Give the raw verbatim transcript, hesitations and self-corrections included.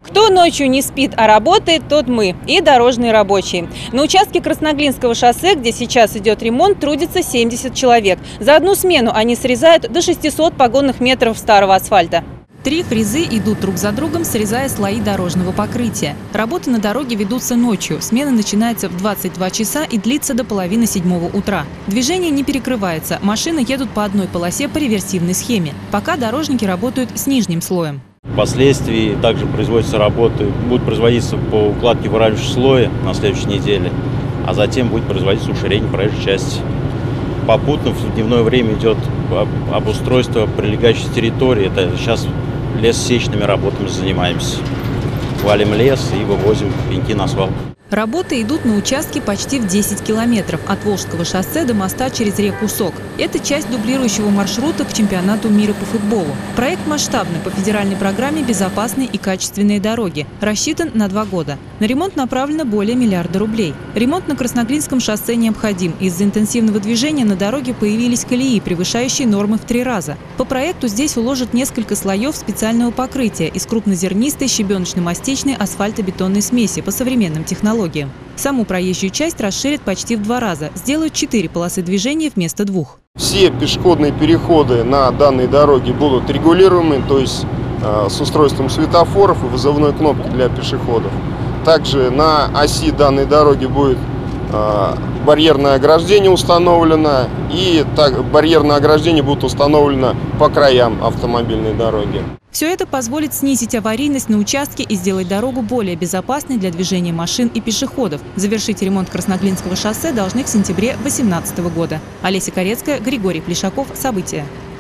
Кто ночью не спит, а работает, тот мы и дорожные рабочие. На участке Красноглинского шоссе, где сейчас идет ремонт, трудится семьдесят человек. За одну смену они срезают до шестисот погонных метров старого асфальта. Три фрезы идут друг за другом, срезая слои дорожного покрытия. Работы на дороге ведутся ночью. Смена начинается в двадцать два часа и длится до половины седьмого утра. Движение не перекрывается. Машины едут по одной полосе по реверсивной схеме. Пока дорожники работают с нижним слоем. Впоследствии также производятся работы, будут производиться по укладке выравнивающего слоя на следующей неделе, а затем будет производиться уширение проезжей части. Попутно в дневное время идет обустройство прилегающей территории. Это сейчас лесосечными работами занимаемся. Валим лес и вывозим пеньки на свалку. Работы идут на участке почти в десять километров от Волжского шоссе до моста через реку Сок. Это часть дублирующего маршрута к чемпионату мира по футболу. Проект масштабный по федеральной программе «Безопасные и качественные дороги». Рассчитан на два года. На ремонт направлено более миллиарда рублей. Ремонт на Красноглинском шоссе необходим. Из-за интенсивного движения на дороге появились колеи, превышающие нормы в три раза. По проекту здесь уложат несколько слоев специального покрытия из крупнозернистой щебеночно-мастичной асфальтобетонной смеси по современным технологиям. Саму проезжую часть расширят почти в два раза. Сделают четыре полосы движения вместо двух. Все пешеходные переходы на данной дороге будут регулируемы, то есть э, с устройством светофоров и вызывной кнопки для пешеходов. Также на оси данной дороги будет э, барьерное ограждение установлено, и так, барьерное ограждение будет установлено по краям автомобильной дороги. Все это позволит снизить аварийность на участке и сделать дорогу более безопасной для движения машин и пешеходов. Завершить ремонт Красноглинского шоссе должны к сентябре две тысячи восемнадцатого года. Олеся Корецкая, Григорий Плешаков. События.